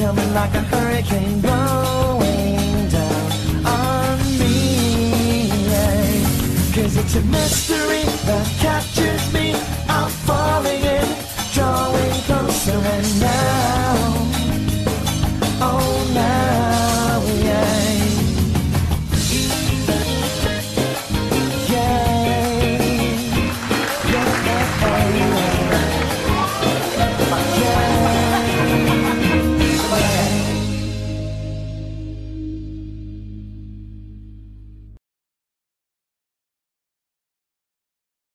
coming like a hurricane blowing down on me, yeah. 'Cause it's a mystery